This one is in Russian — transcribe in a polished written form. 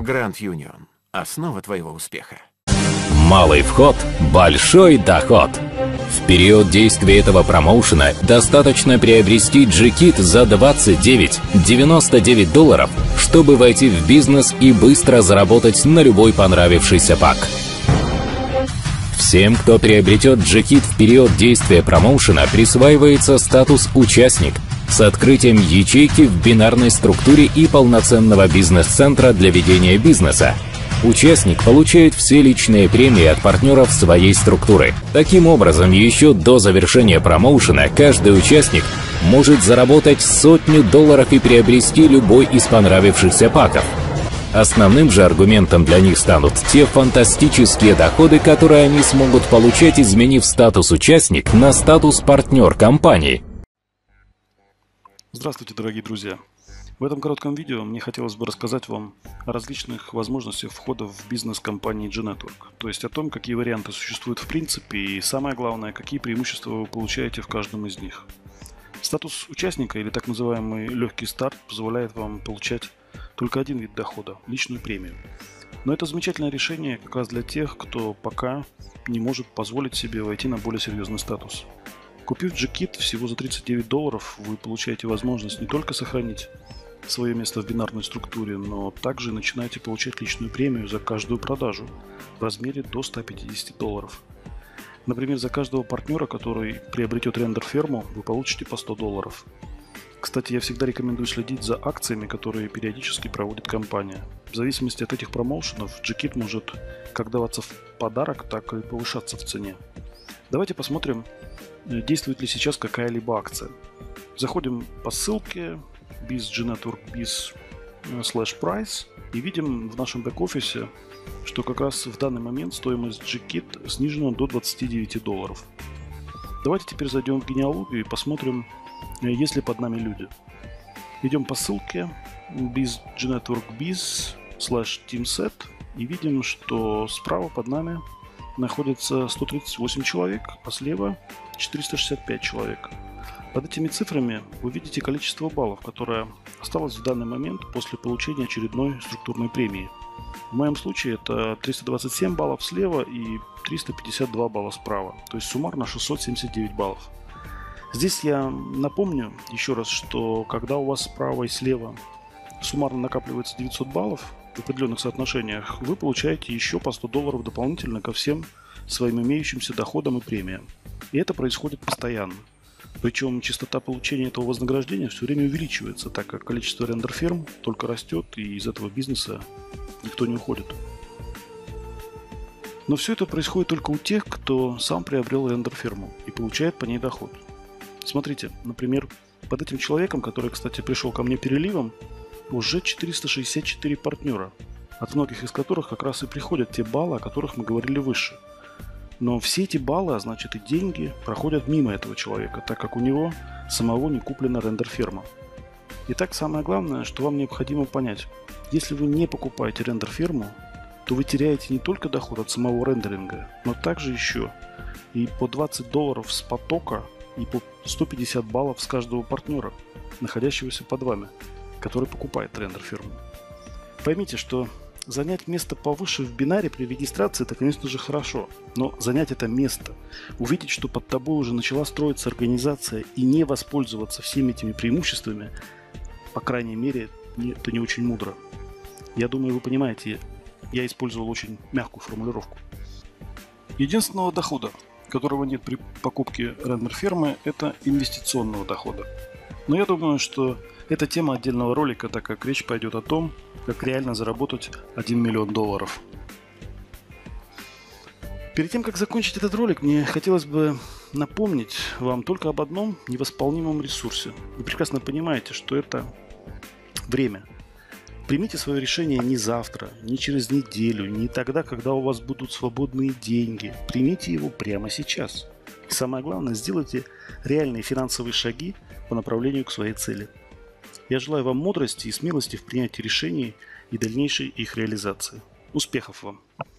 Grand Union – основа твоего успеха. Малый вход – большой доход. В период действия этого промоушена достаточно приобрести G-Kit за $29.99, чтобы войти в бизнес и быстро заработать на любой понравившийся пак. Всем, кто приобретет G-Kit в период действия промоушена, присваивается статус «Участник» с открытием ячейки в бинарной структуре и полноценного бизнес-центра для ведения бизнеса. Участник получает все личные премии от партнеров своей структуры. Таким образом, еще до завершения промоушена каждый участник может заработать $100 и приобрести любой из понравившихся паков. Основным же аргументом для них станут те фантастические доходы, которые они смогут получать, изменив статус «Участник» на статус «Партнер» компании. Здравствуйте, дорогие друзья! В этом коротком видео мне хотелось бы рассказать вам о различных возможностях входа в бизнес компании G-Network, то есть о том, какие варианты существуют в принципе и, самое главное, какие преимущества вы получаете в каждом из них. Статус участника или так называемый легкий старт позволяет вам получать только один вид дохода – личную премию. Но это замечательное решение как раз для тех, кто пока не может позволить себе войти на более серьезный статус. Купив G-Kit всего за $39, вы получаете возможность не только сохранить свое место в бинарной структуре, но также начинаете получать личную премию за каждую продажу в размере до $150. Например, за каждого партнера, который приобретет рендер-ферму, вы получите по $100. Кстати, я всегда рекомендую следить за акциями, которые периодически проводит компания. В зависимости от этих промоушенов, G-Kit может как даваться в подарок, так и повышаться в цене. Давайте посмотрим, действует ли сейчас какая-либо акция. Заходим по ссылке bizgnetwork.biz/price и видим в нашем бэк-офисе, что как раз в данный момент стоимость G-Kit снижена до $29. Давайте теперь зайдем в генеалогию и посмотрим, есть ли под нами люди. Идем по ссылке bizgnetwork.biz/teamset и видим, что справа под нами находится 138 человек, а слева 465 человек. Под этими цифрами вы видите количество баллов, которое осталось в данный момент после получения очередной структурной премии. В моем случае это 327 баллов слева и 352 балла справа, то есть суммарно 679 баллов. Здесь я напомню еще раз, что когда у вас справа и слева суммарно накапливается 900 баллов в определенных соотношениях, вы получаете еще по $100 дополнительно ко всем своим имеющимся доходам и премиям. И это происходит постоянно. Причем частота получения этого вознаграждения все время увеличивается, так как количество рендер-ферм только растет, и из этого бизнеса никто не уходит. Но все это происходит только у тех, кто сам приобрел рендер-ферму и получает по ней доход. Смотрите, например, под этим человеком, который, кстати, пришел ко мне переливом, уже 464 партнера, от многих из которых как раз и приходят те баллы, о которых мы говорили выше. Но все эти баллы, а значит и деньги, проходят мимо этого человека, так как у него самого не куплена рендер-ферма. Итак, самое главное, что вам необходимо понять. Если вы не покупаете рендер-ферму, то вы теряете не только доход от самого рендеринга, но также еще и по $20 с потока и по 150 баллов с каждого партнера, находящегося под вами, который покупает рендер-ферму. Поймите, что занять место повыше в бинаре при регистрации – это, конечно же, хорошо, но занять это место, увидеть, что под тобой уже начала строиться организация и не воспользоваться всеми этими преимуществами, по крайней мере, это не очень мудро. Я думаю, вы понимаете, я использовал очень мягкую формулировку. Единственного дохода, которого нет при покупке рендер-фермы, это инвестиционного дохода. Но я думаю, что это тема отдельного ролика, так как речь пойдет о том, как реально заработать $1 миллион. Перед тем, как закончить этот ролик, мне хотелось бы напомнить вам только об одном невосполнимом ресурсе. Вы прекрасно понимаете, что это время. Примите свое решение не завтра, не через неделю, не тогда, когда у вас будут свободные деньги. Примите его прямо сейчас. И самое главное, сделайте реальные финансовые шаги по направлению к своей цели. Я желаю вам мудрости и смелости в принятии решений и дальнейшей их реализации. Успехов вам!